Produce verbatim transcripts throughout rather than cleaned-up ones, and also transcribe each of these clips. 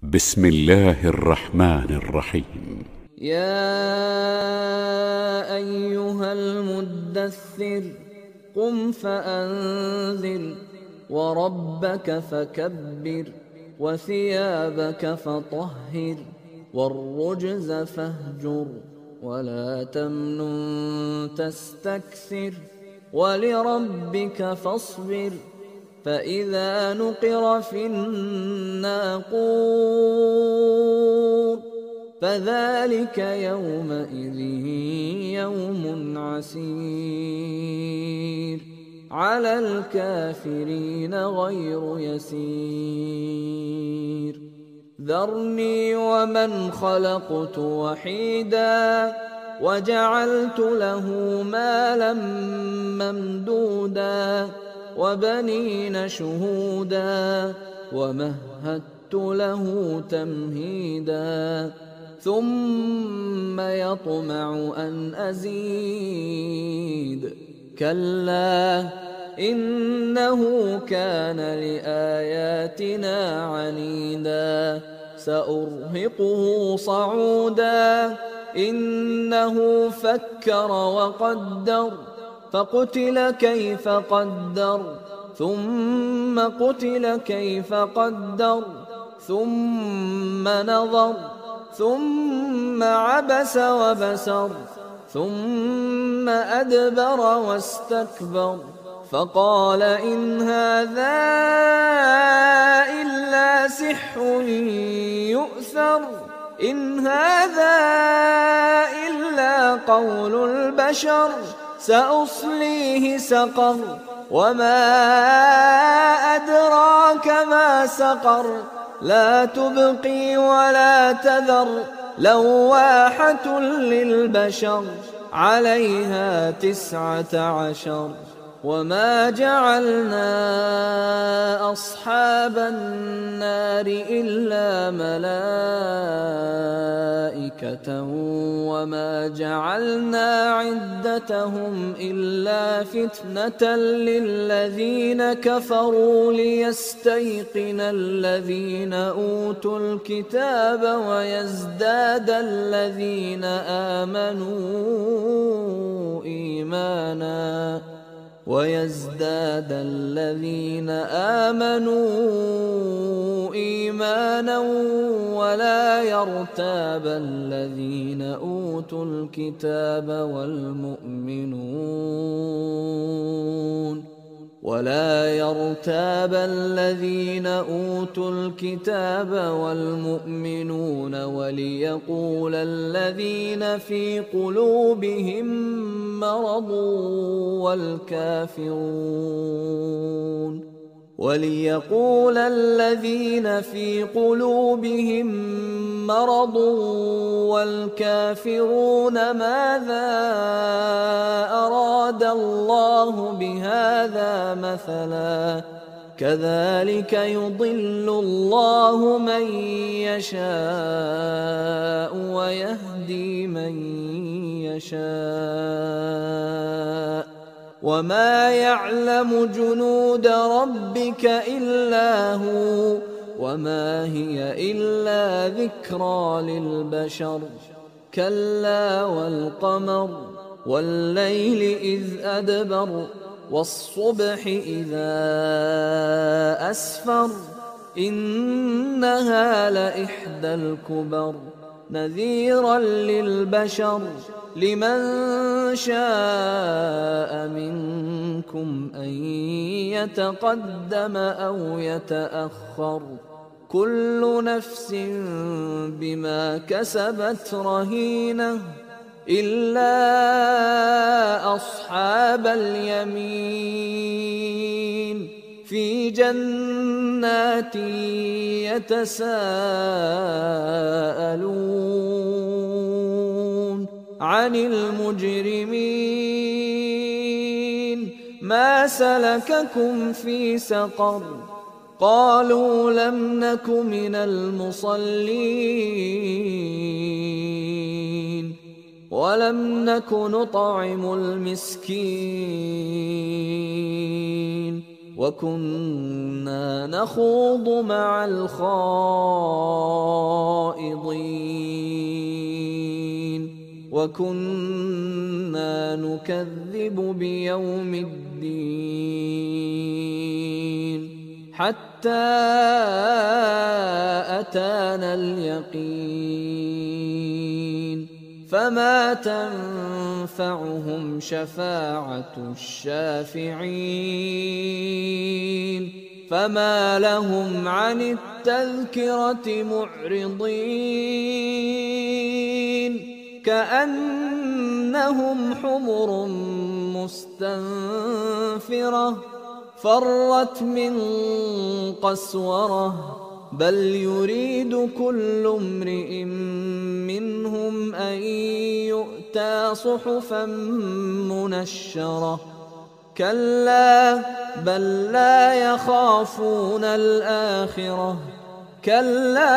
بسم الله الرحمن الرحيم. يا أيها المدثر قم فأنذر وربك فكبر وثيابك فطهر والرجز فاهجر ولا تمنن تستكثر ولربك فاصبر فإذا نقر في الناقور فذلك يومئذ يوم عسير على الكافرين غير يسير ذرني ومن خلقت وحيدا وجعلت له مالا ممدودا وبنين شهودا ومهدت له تمهيدا ثم يطمع أن أزيد كلا إنه كان لآياتنا عنيدا سأرهقه صعودا إنه فكر وقدر فقتل كيف قدر ثم قتل كيف قدر ثم نظر ثم عبس وبسر ثم أدبر واستكبر فقال إن هذا إلا سحر يؤثر إن هذا إلا قول البشر سأصليه سقر وما أدراك ما سقر لا تبقي ولا تذر لواحة للبشر عليها تسعة عشر وما جعلنا أصحاب النار إلا ملائكة وما جعلنا عدتهم إلا فتنة للذين كفروا ليستيقن الذين أوتوا الكتاب ويزداد الذين آمنوا إيمانا ويزداد الذين آمنوا إيمانا ولا يرتاب الذين أوتوا الكتاب والمؤمنون ولا يرتاب الذين أوتوا الكتاب والمؤمنون وليقول الذين في قلوبهم مرض والكافرون وليقول الذين في قلوبهم مرض والكافرون ماذا أراد الله بهذا مثلا كذلك يضل الله من يشاء ويهدي من يشاء وما يعلم جنود ربك إلا هو وما هي إلا ذكرى للبشر كلا والقمر والليل إذ أدبر والصبح إذا أسفر إنها لإحدى الكبر نذيرا للبشر لمن شاء منكم أن يتقدم أو يتأخر كل نفس بما كسبت رهينة إلا أصحاب اليمين في جنات يتساءلون عن المجرمين ما سلككم في سقر قالوا لم نك من المصلين ولم نك نطعم المسكين وكنا نخوض مع الخائضين وكنا نكذب بيوم الدين حتى أتانا اليقين فما تنفعهم شفاعة الشافعين فما لهم عن التذكرة معرضين كأنهم حمر مستنفرة فرت من قسورة بل يريد كل امرئ منهم أن يؤتى صحفا منشرة كلا بل لا يخافون الآخرة كلا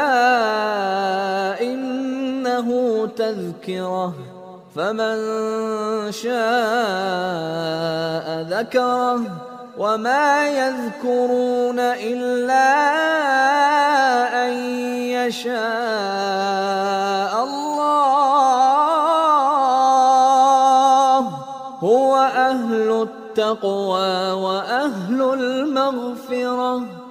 إنه تذكرة فمن شاء ذكره وما يذكرون إلا أن يشاء الله هو أهل التقوى وأهل المغفرة